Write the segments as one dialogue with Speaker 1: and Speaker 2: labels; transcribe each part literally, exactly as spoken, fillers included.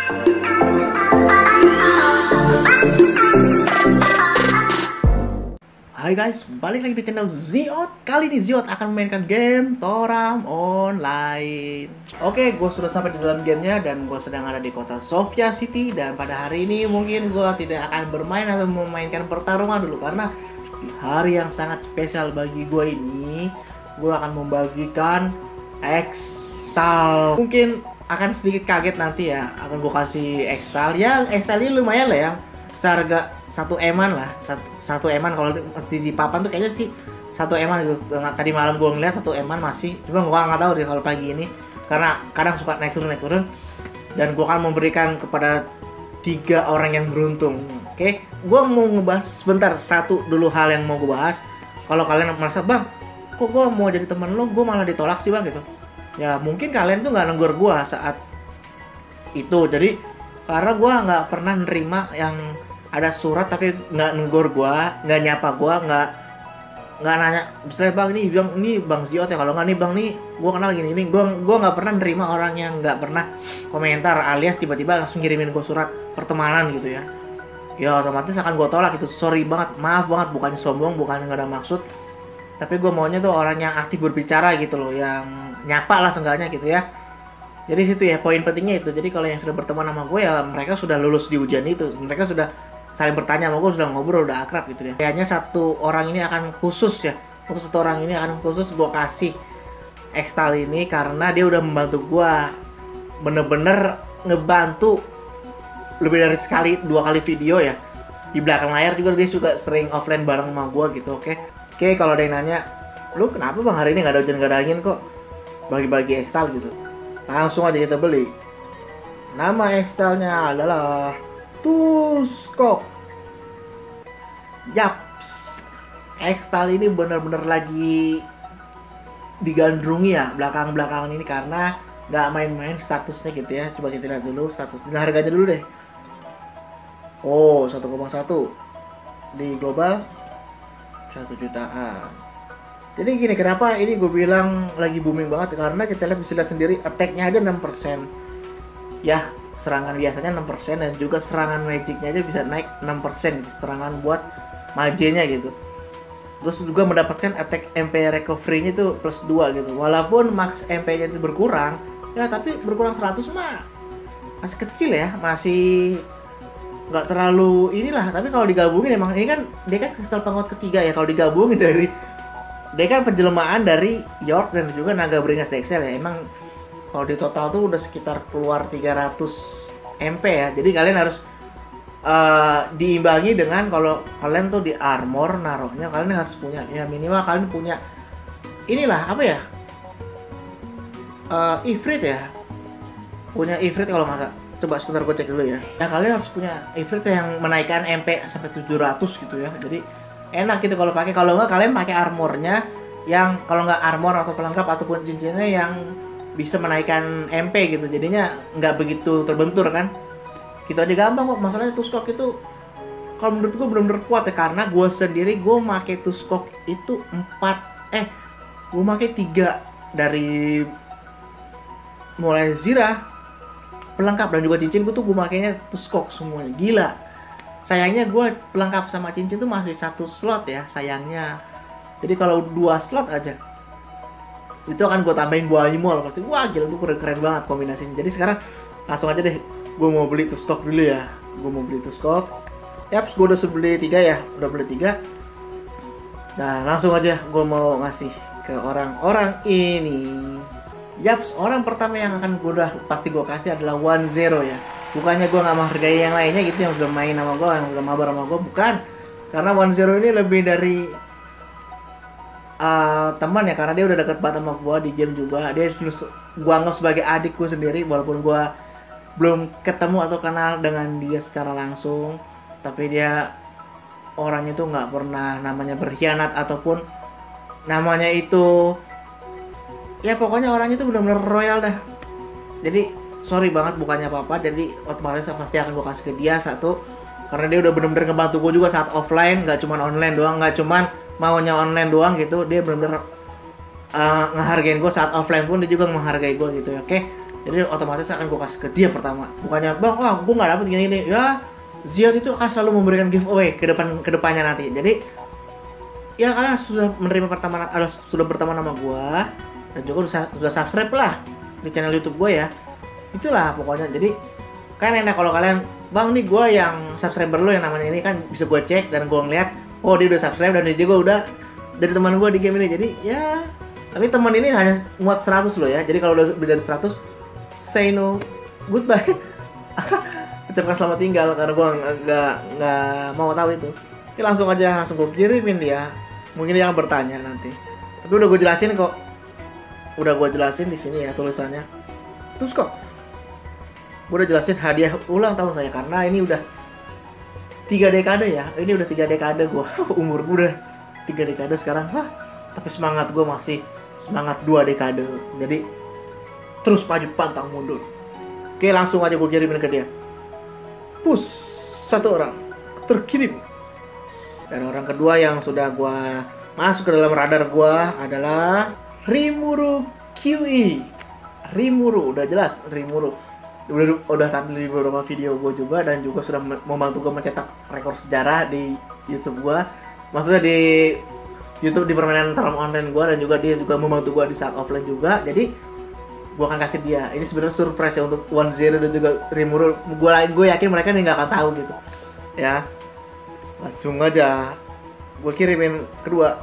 Speaker 1: Hai guys, balik lagi di channel Ziot. Kali ini Ziot akan memainkan game Toram Online. Oke, gue sudah sampai di dalam gamenya dan gue sedang ada di kota Sofia City. Dan pada hari ini mungkin gue tidak akan bermain atau memainkan pertarungan dulu, karena di hari yang sangat spesial bagi gue ini, gue akan membagikan X-Tal. Mungkin akan sedikit kaget nanti ya, akan gue kasih X-Tal. Ya, X-Tal ini lumayan lah ya, seharga satu eman lah, satu, satu eman kalau mesti di papan tuh kayaknya sih satu eman gitu. Tadi malam gue ngeliat satu eman masih, cuma gue nggak tahu deh kalau pagi ini, karena kadang suka naik turun naik turun. Dan gue akan memberikan kepada tiga orang yang beruntung. Oke, gue mau ngebahas sebentar satu dulu hal yang mau gue bahas. Kalau kalian merasa, bang, kok gue mau jadi temen lo, gue malah ditolak sih bang gitu. Ya mungkin kalian tuh nggak negur gue saat itu, jadi karena gue nggak pernah nerima yang ada surat tapi nggak negur gua, nggak nyapa gua, nggak nggak nanya misalnya bang ini bang ini bang Ziot ya, kalau nggak nih bang nih gua kenal gini ini, gua gua nggak pernah nerima orang yang nggak pernah komentar alias tiba-tiba langsung kirimin gua surat pertemanan gitu ya. Ya otomatis akan gua tolak itu. Sorry banget, maaf banget, bukannya sombong, bukannya nggak ada maksud, tapi gua maunya tuh orang yang aktif berbicara gitu loh, yang nyapa lah seenggaknya gitu ya. Jadi situ ya poin pentingnya itu. Jadi kalau yang sudah berteman sama gue ya mereka sudah lulus di ujian itu, mereka sudah saling bertanya sama gue, sudah ngobrol, udah akrab gitu ya. Kayaknya satu orang ini akan khusus ya, untuk satu orang ini akan khusus gue kasih X-Tal ini karena dia udah membantu gue, bener-bener ngebantu lebih dari sekali, dua kali video ya. Di belakang layar juga dia juga sering offline bareng sama gue gitu. Oke, oke kalau ada yang nanya, lu kenapa bang hari ini nggak ada hujan nggak ada angin kok bagi-bagi X-Tal gitu? Langsung aja kita beli. Nama X-Talnya adalah Tuskok. Yaps, X-Tal ini bener-bener lagi digandrungi ya belakang-belakangan ini karena nggak main-main statusnya gitu ya. Coba kita lihat dulu status dan harganya dulu deh. Oh, satu koma satu di global satu jutaan. Jadi gini, kenapa ini gue bilang lagi booming banget, karena kita lihat bisa lihat sendiri attack-nya aja enam persen. Ya, serangan biasanya enam persen dan juga serangan magic-nya aja bisa naik enam persen gitu, serangan buat mage-nya gitu. Terus juga mendapatkan attack M P recovery-nya itu plus dua gitu. Walaupun max M P-nya itu berkurang, ya tapi berkurang seratus mah masih kecil ya, masih nggak terlalu inilah. Tapi kalau digabungin emang ini kan dia kan kristal pengawet ketiga ya, kalau digabungin dari dia kan penjelmaan dari York dan juga naga beringas D X L ya. Emang kalau di total tuh udah sekitar keluar tiga ratus M P ya. Jadi kalian harus uh, diimbangi dengan kalau kalian tuh di armor naruhnya, kalian harus punya ya minimal kalian punya inilah apa ya, uh, Ifrit ya, punya Ifrit kalau nggak. Coba sebentar gue cek dulu ya. Ya kalian harus punya Ifrit yang menaikkan M P sampai tujuh ratus gitu ya. Jadi enak gitu kalau pakai. Kalau nggak kalian pakai armornya yang kalau nggak armor atau pelengkap ataupun cincinnya yang bisa menaikkan M P gitu, jadinya nggak begitu terbentur kan. Gitu aja gampang kok. Masalahnya Tuskok itu kalau menurut gue benar-benar kuat ya, karena gue sendiri gue pakai Tuskok itu empat eh gue pakai tiga dari mulai Zirah, pelengkap dan juga cincin. Gue tuh gue makainya Tuskok semuanya. Gila. Sayangnya gue pelengkap sama cincin tuh masih satu slot ya, sayangnya. Jadi kalau dua slot aja itu akan gue tambahin buah animal pasti. Wah gila, tuh keren-keren banget kombinasinya. Jadi sekarang langsung aja deh gue mau beli Tuskok dulu ya. Gue mau beli Tuskok. Yaps, gue udah beli tiga ya, udah beli tiga. Nah langsung aja gue mau ngasih ke orang-orang ini. Yaps, orang pertama yang akan gue udah pasti gue kasih adalah One Zero ya. Bukannya gue nggak menghargai yang lainnya gitu yang udah main sama gue, yang udah mabar sama gue, bukan. Karena One Zero ini lebih dari uh, teman ya, karena dia udah deket banget sama gue di game juga. Dia gue anggap sebagai adikku sendiri, walaupun gue belum ketemu atau kenal dengan dia secara langsung. Tapi dia orangnya tuh nggak pernah namanya berkhianat ataupun namanya itu, ya pokoknya orangnya tuh benar-benar royal dah. Jadi sorry banget bukannya apa-apa, jadi otomatis pasti akan gue kasih ke dia satu, karena dia udah bener-bener ngebantu gue juga saat offline, nggak cuman online doang, nggak cuman maunya online doang gitu. Dia bener-bener uh, ngehargain gue saat offline pun dia juga menghargai gue gitu ya. Oke, Jadi otomatis akan gue kasih ke dia pertama. Bukannya bang, wah gue nggak dapet gini-gini. Ya Ziot itu akan selalu memberikan giveaway ke depan ke depannya nanti. Jadi ya kalian sudah menerima pertemanan, ada sudah berteman sama gue dan juga sudah, sudah subscribe lah di channel YouTube gue ya. Itulah pokoknya. Jadi kan enak kalau kalian, bang nih gue yang subscriber lo yang namanya ini kan bisa gue cek dan gue ngeliat, oh dia udah subscribe dan dia juga udah dari teman gue di game ini. Jadi ya, tapi teman ini hanya muat seratus loh ya. Jadi kalau udah lebih dari seratus, say no goodbye. Ucapkan selamat tinggal karena gue nggak nggak mau tahu itu. Oke, langsung aja langsung gue kirimin dia. Mungkin dia akan bertanya nanti. Tapi udah gue jelasin kok. Udah gue jelasin di sini ya tulisannya. Terus kok gue udah jelasin hadiah ulang tahun saya karena ini udah tiga dekade ya. Ini udah tiga dekade gue. Umur gue udah tiga dekade sekarang. Wah, tapi semangat gue masih semangat dua dekade. Jadi terus maju pantang mundur. Oke, langsung aja gue kirimin ke dia. Push, satu orang terkirim. Dan orang kedua yang sudah gue masuk ke dalam radar gue adalah Rimuru Q E. Rimuru, udah jelas Rimuru. Udah, udah tampil di beberapa video gue juga dan juga sudah membantu gue mencetak rekor sejarah di YouTube gue. Maksudnya di YouTube di permainan Toram online gue, dan juga dia juga membantu gue di saat offline juga. Jadi gue akan kasih dia. Ini sebenarnya surprise ya untuk One Zero dan juga Rimuru. Gue gue yakin mereka nih nggak akan tahu gitu. Ya, langsung aja gue kirimin kedua.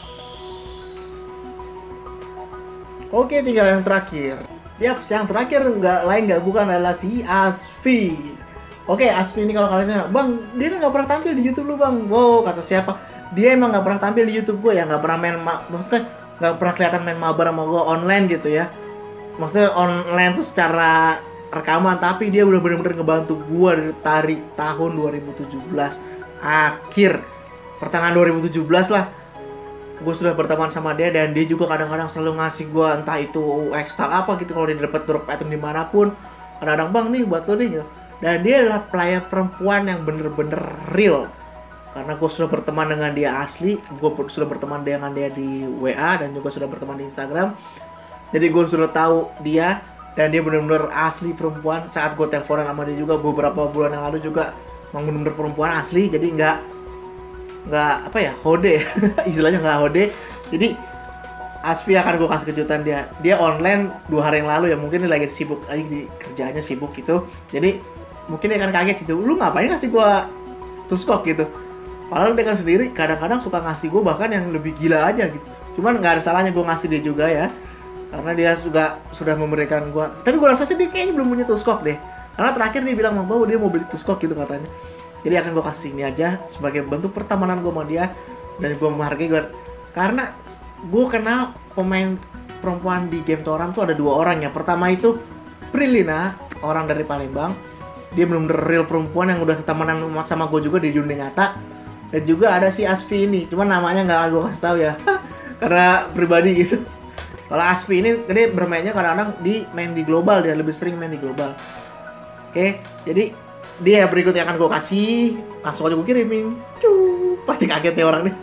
Speaker 1: Oke, tinggal yang terakhir. Yap, yang terakhir nggak lain nggak bukan adalah si Asfi. Oke, Asfi ini kalau kalian tanya, bang, dia nggak pernah tampil di YouTube lu bang. Wow, kata siapa? Dia emang nggak pernah tampil di YouTube gue ya, nggak pernah main, maksudnya nggak pernah kelihatan main mabar sama gue online gitu ya. Maksudnya online tuh secara rekaman, tapi dia udah bener-bener ngebantu gue dari tahun dua ribu tujuh belas akhir, pertengahan dua ribu tujuh belas lah. Gue sudah berteman sama dia dan dia juga kadang-kadang selalu ngasih gue entah itu ekstra apa gitu kalau dia dapat drop item dimanapun. Kadang-kadang bang nih buat lo nih gitu. Dan dia adalah player perempuan yang bener-bener real. Karena gue sudah berteman dengan dia asli, gue sudah berteman dengan dia di W A dan juga sudah berteman di Instagram. Jadi gue sudah tahu dia dan dia bener-bener asli perempuan. Saat gue teleponan sama dia juga beberapa bulan yang lalu juga emang bener-bener perempuan asli. Jadi nggak nggak apa ya hode istilahnya nggak hode. Jadi Asfi akan gue kasih kejutan dia dia online dua hari yang lalu ya, mungkin dia lagi sibuk lagi di kerjaannya sibuk gitu, jadi mungkin dia akan kaget gitu, lu ngapain ngasih gue tuskok gitu, padahal dia kan sendiri kadang-kadang suka ngasih gue bahkan yang lebih gila aja gitu. Cuman nggak ada salahnya gue ngasih dia juga ya, karena dia juga sudah memberikan gue. Tapi gue rasa sih dia kayaknya belum punya tuskok deh, karena terakhir dia bilang mau dia mau beli tuskok gitu katanya. Jadi akan gue kasih ini aja sebagai bentuk pertemanan gue sama dia. Dan gue menghargai gue. Karena gue kenal pemain perempuan di game Toram tuh ada dua orang ya. Pertama itu Prilina, orang dari Palembang. Dia bener-bener real perempuan yang udah setemanan sama gue juga di dunia nyata. Dan juga ada si Asfi ini. Cuman namanya gak gue kasih tahu ya. Karena pribadi gitu. Kalau Asfi ini dia bermainnya kadang-kadang di main di global. Dia lebih sering main di global. Oke, jadi dia berikutnya akan gue kasih, langsung aja gue kirimin. Cuuu, pasti kaget nih orang nih.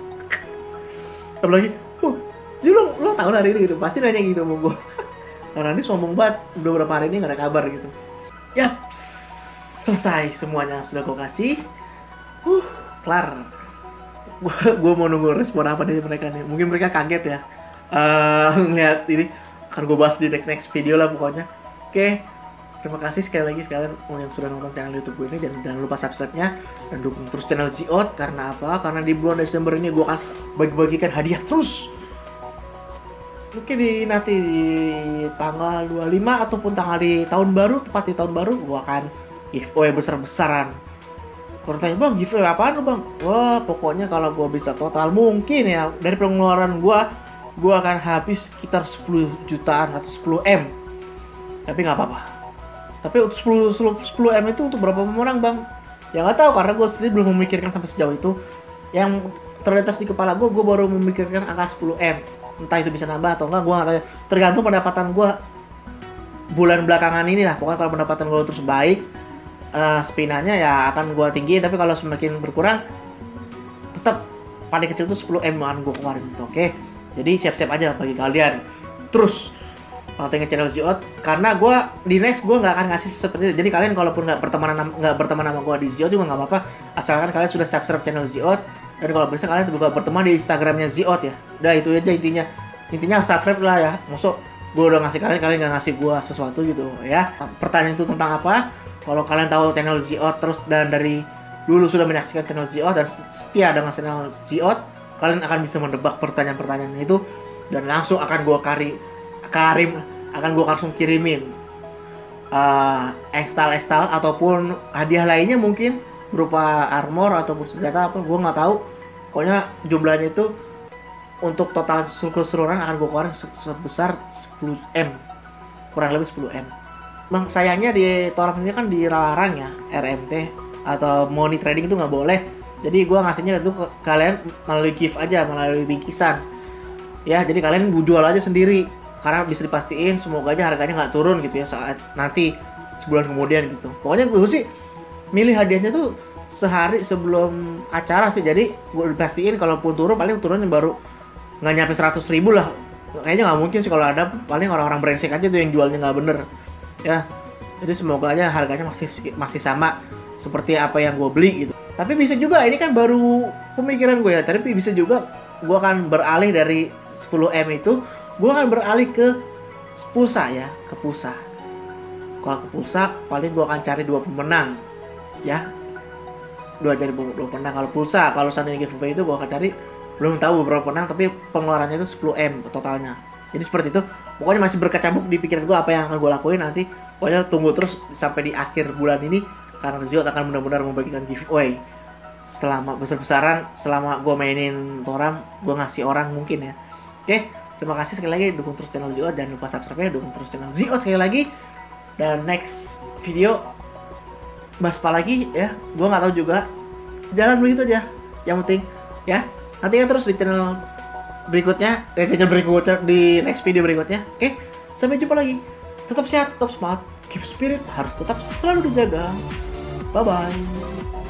Speaker 1: Apalagi, oh, jadi lo, lo tahu hari ini gitu, pasti nanya gitu sama gue. Karena ini sombong banget, udah berapa hari ini gak ada kabar gitu. Yap, selesai semuanya sudah gue kasih. Uh, kelar. Gue gue mau nunggu respon apa dari mereka nih. Mungkin mereka kaget ya. Uh, ngeliat ini, akan gue bahas di next next video lah pokoknya. Oke. Okay. Terima kasih sekali lagi sekalian yang sudah nonton channel YouTube gue ini. Dan jangan lupa subscribe-nya dan dukung terus channel Ziot. Karena apa? Karena di bulan Desember ini gue akan bagi-bagikan hadiah terus. Mungkin di nanti di tanggal dua puluh lima ataupun tanggal di tahun baru, tepat di tahun baru, gue akan giveaway besar-besaran. Kalau tanya, bang giveaway apaan lo bang? Wah, pokoknya kalau gue bisa total mungkin ya dari pengeluaran gue, gue akan habis sekitar sepuluh jutaan atau sepuluh M. Tapi nggak apa-apa. Tapi untuk sepuluh M itu untuk berapa pemenang bang? Ya nggak tahu karena gue sendiri belum memikirkan sampai sejauh itu. Yang terlintas di kepala gue, gue baru memikirkan angka sepuluh M. Entah itu bisa nambah atau enggak, gue nggak tahu. Tergantung pendapatan gue bulan belakangan ini lah. Pokoknya kalau pendapatan gue terus baik, uh, spinannya ya akan gue tinggiin. Tapi kalau semakin berkurang, tetap paling kecil itu sepuluh M an gue keluarin gitu, oke? Okay? Jadi siap-siap aja bagi kalian. Terus pantengin channel Ziot, karena gue di next gue nggak akan ngasih seperti itu. Jadi kalian kalaupun nggak berteman nggak berteman sama gue di Ziot juga nggak apa-apa, asalkan kalian sudah subscribe channel Ziot, dan kalau bisa kalian juga berteman di Instagramnya Ziot ya. Udah itu aja intinya. Intinya subscribe lah ya. Maksud gue udah ngasih kalian, kalian nggak ngasih gue sesuatu gitu ya. Pertanyaan itu tentang apa? Kalau kalian tahu channel Ziot terus dan dari dulu sudah menyaksikan channel Ziot dan setia dengan channel Ziot, kalian akan bisa mendebak pertanyaan-pertanyaan itu dan langsung akan gue kari karim akan gue langsung kirimin uh, ekstal-ekstal ataupun hadiah lainnya, mungkin berupa armor ataupun senjata apa, gue nggak tahu. Pokoknya jumlahnya itu untuk total keseluruhan akan gue keluarin sebesar sepuluh M, kurang lebih sepuluh M. Bang, sayangnya di Toram ini kan dilarang ya R M T atau money trading itu nggak boleh. Jadi gue ngasihnya itu ke kalian melalui gift aja, melalui bingkisan ya. Jadi kalian jual aja sendiri, karena bisa dipastiin semoga aja harganya nggak turun gitu ya saat nanti sebulan kemudian gitu. Pokoknya gue sih milih hadiahnya tuh sehari sebelum acara sih, jadi gue pastiin kalaupun turun paling turunnya baru nggak nyampe seratus ribu lah. Kayaknya nggak mungkin sih kalau ada, paling orang-orang brengsek aja tuh yang jualnya nggak bener ya. Jadi semoga aja harganya masih masih sama seperti apa yang gue beli gitu. Tapi bisa juga, ini kan baru pemikiran gue ya, tapi bisa juga gue akan beralih dari sepuluh M itu, gue akan beralih ke pulsa ya, ke pulsa. Kalau ke pulsa paling gue akan cari dua pemenang ya, dua cari dua pemenang. Kalau pulsa, kalau seandainya giveaway itu gue akan cari, belum tahu beberapa pemenang, tapi pengeluarannya itu sepuluh M totalnya. Jadi seperti itu. Pokoknya masih berkecamuk di pikiran gue apa yang akan gue lakuin nanti. Pokoknya tunggu terus sampai di akhir bulan ini, karena Ziot akan benar-benar membagikan giveaway selama besar-besaran, selama gue mainin Toram, gue ngasih orang mungkin ya. Oke, terima kasih sekali lagi, dukung terus channel Ziot, dan lupa subscribe ya, dukung terus channel Ziot sekali lagi. Dan next video bahas apa lagi ya, gue nggak tahu juga, jalan begitu aja. Yang penting ya, nantikan terus di channel berikutnya, di channel berikutnya, di next video berikutnya. Oke, sampai jumpa lagi. Tetap sehat, tetap semangat, keep spirit harus tetap selalu dijaga. Bye bye.